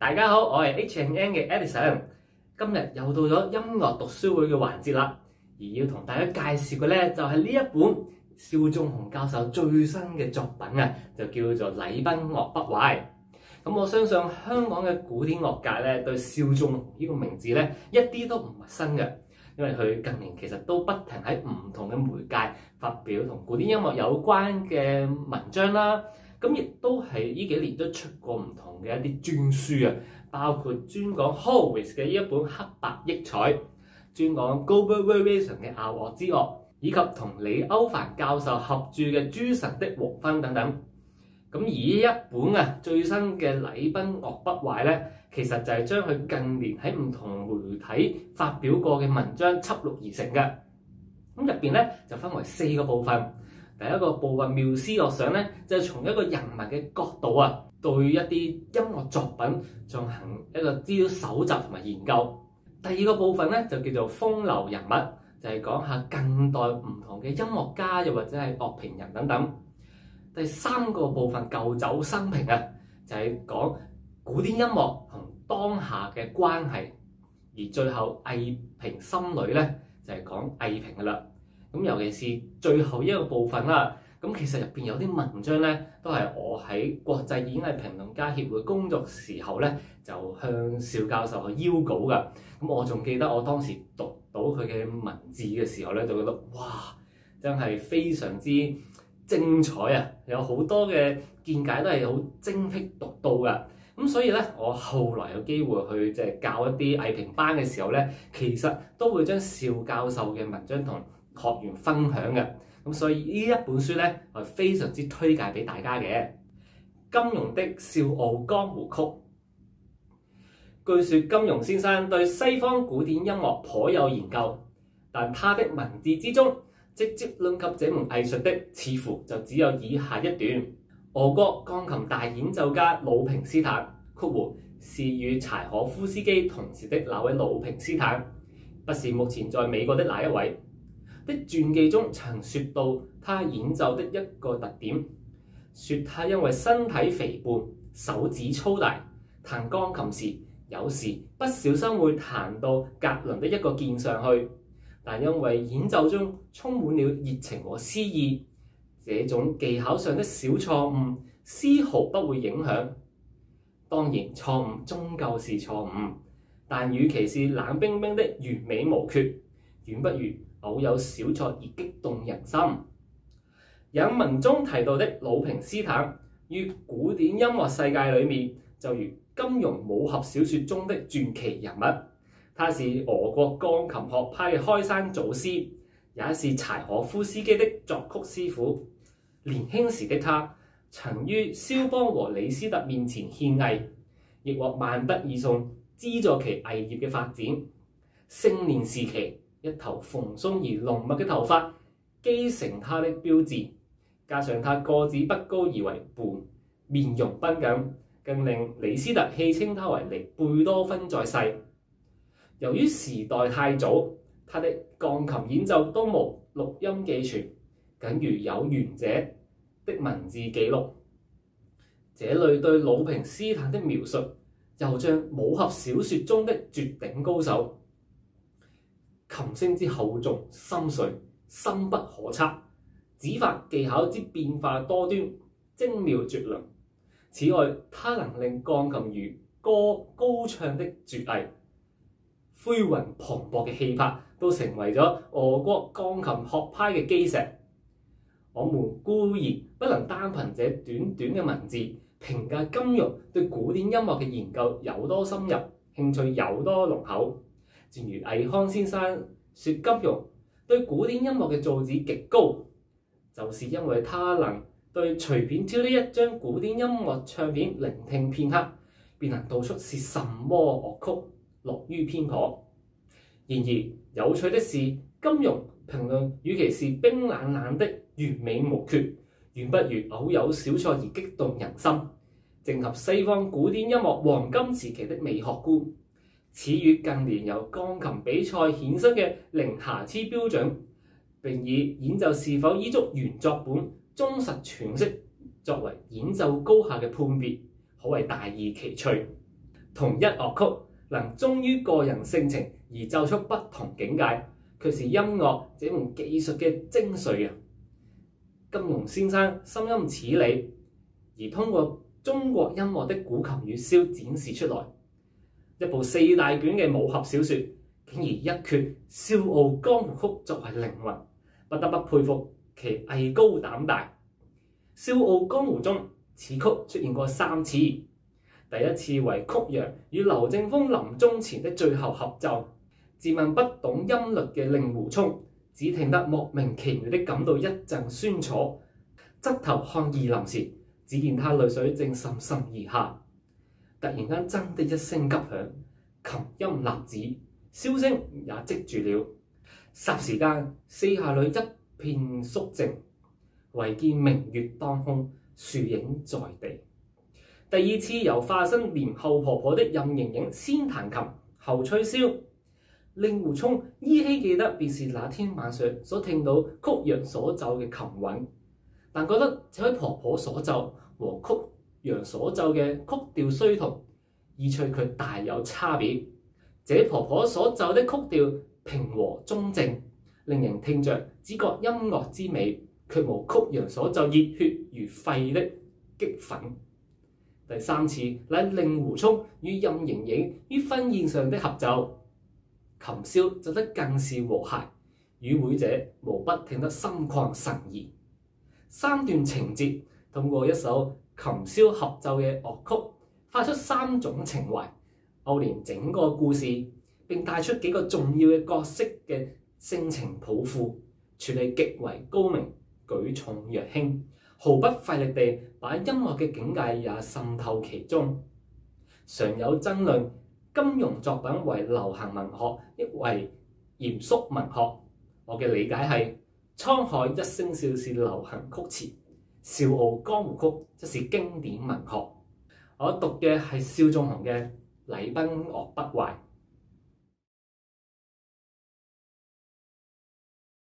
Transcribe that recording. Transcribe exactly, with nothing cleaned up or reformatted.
大家好，我係 H and N 嘅 Edison， 今日又到咗音樂讀書會嘅環節啦。而要同大家介紹嘅咧就係呢一本蕭忠雄教授最新嘅作品啊，就叫做《禮崩樂不壞》。咁我相信香港嘅古典樂界咧對蕭忠雄呢個名字咧一啲都唔陌生嘅，因為佢近年其實都不停喺唔同嘅媒介發表同古典音樂有關嘅文章啦。咁亦都係呢幾年都出過唔同嘅一啲專書啊，包括專講 Horowitz 嘅呢一本《黑白憶彩》，專講 Global Variation 嘅雅樂之樂，以及同李歐梵教授合著嘅《諸神的黃昏》等等。咁而呢一本啊最新嘅《禮崩樂不壞》咧，其實就係將佢近年喺唔同媒體發表過嘅文章輯錄而成嘅。咁入邊咧就分為四個部分。第一個部分妙思樂賞咧，就係從一個人文嘅角度啊，對一啲音樂作品進行一個資料搜集同埋研究。第二個部分咧就叫做風流人物，就係講下近代唔同嘅音樂家又或者係樂評人等等。第三個部分舊酒新評啊，就係講古典音樂同當下嘅關係。而最後藝評心裏咧，就係講藝評噶啦。咁尤其是最後一個部分啦，咁其實入邊有啲文章咧，都係我喺國際演藝評論家協會工作時候咧，就向蕭教授去邀稿㗎。咁我仲記得我當時讀到佢嘅文字嘅時候咧，就覺得哇，真係非常之精彩啊！有好多嘅見解都係好精闢獨到㗎。咁所以咧，我後來有機會去即係教一啲藝評班嘅時候咧，其實都會將蕭教授嘅文章同學員分享嘅。咁所以呢一本書咧，我係非常之推介俾大家嘅。金庸的笑傲江湖曲，據說金庸先生對西方古典音樂頗有研究，但他的文字之中直接論及這門藝術的，似乎就只有以下一段：俄國鋼琴大演奏家魯平斯坦（括弧是與柴可夫斯基同時的那位魯平斯坦，不是目前在美國的那一位）的傳記中曾說到他演奏的一個特點，說他因為身體肥胖、手指粗大，彈鋼琴時有時不小心會彈到格倫的一個鍵上去，但因為演奏中充滿了熱情和詩意，這種技巧上的小錯誤絲毫不會影響。當然錯誤終究是錯誤，但與其是冷冰冰的完美無缺，遠不如偶有小錯而激動人心。引文中提到的魯平斯坦於古典音樂世界裏面，就如金庸武俠小說中的傳奇人物。他是俄國鋼琴學派嘅開山祖師，也是柴可夫斯基的作曲師傅。年輕時的他曾於肖邦和李斯特面前獻藝，亦獲萬不二送資助其藝業嘅發展。青年時期一頭蓬鬆而濃密嘅頭髮，基成他的標誌，加上他個子不高而為胖，面容繃緊，更令李斯特戲稱他為離貝多芬在世。由於時代太早，他的鋼琴演奏都無錄音寄存，僅餘有緣者的文字記錄。這裡對魯平斯坦的描述，又像武俠小說中的絕頂高手。琴聲之厚重深邃，深不可測；指法技巧之變化多端，精妙絕倫。此外，他能令鋼琴如歌高唱的絕藝，恢宏磅礴嘅氣魄都成為咗俄國鋼琴學派嘅基石。我們固然不能單憑這短短嘅文字評價金庸對古典音樂嘅研究有多深入，興趣有多濃厚。正如倪匡先生說，金庸對古典音樂嘅造詣極高，就是因為他能對隨便挑呢一張古典音樂唱片聆聽片刻，便能道出是什麼樂曲，樂於偏頗。然而有趣的是，金庸評論與其是冰冷冷的完美無缺，遠不如偶有小錯而激動人心，正合西方古典音樂黃金時期的美學觀。此與近年由鋼琴比賽衍生嘅零瑕疵標準，並以演奏是否依足原作本忠實詮釋作為演奏高下嘅判別，可謂大異其趣。 同一樂曲能忠於個人性情而奏出不同境界，卻是音樂這門技術嘅精髓啊！金庸先生深諳此理，而通過中國音樂的古琴與簫展示出來。一部四大卷嘅武俠小說，竟然一缺《笑傲江湖曲》作為靈魂，不得不佩服其藝高膽大。《笑傲江湖》中，此曲出現過三次，第一次為曲陽與劉正風臨終前的最後合奏。自問不懂音律嘅令狐沖，只聽得莫名其妙的感到一陣酸楚，側頭看二林時，只見他淚水正滲滲而下。突然間，真的一聲急響，琴音立止，簫聲也積住了。霎時間，四下裏一片肅靜，唯見明月當空，樹影在地。第二次由化身廉后婆婆的任盈盈先彈琴後吹簫。令狐沖依稀記得，便是那天晚上所聽到曲陽所奏嘅琴韻，但覺得這位婆婆所奏和曲陽所奏嘅曲調雖同，意趣卻大有差別。這婆婆所奏的曲調平和中正，令人聽着只覺音樂之美，卻無曲陽所奏熱血如沸的激憤。第三次乃令狐沖與任盈盈於婚宴上的合奏。琴簫奏得更是和諧，與會者無不聽得心曠神怡。三段情節通過一首琴簫合奏嘅樂曲，發出三種情懷，勾連整個故事，並帶出幾個重要嘅角色嘅性情抱負，處理極為高明，舉重若輕，毫不費力地把音樂嘅境界也滲透其中。常有爭論，金庸作品為流行文學，抑為嚴肅文學。我嘅理解係，滄海一聲笑是流行曲詞，笑傲江湖曲則是經典文學。我讀嘅係邵仲衡嘅《禮崩樂不壞》。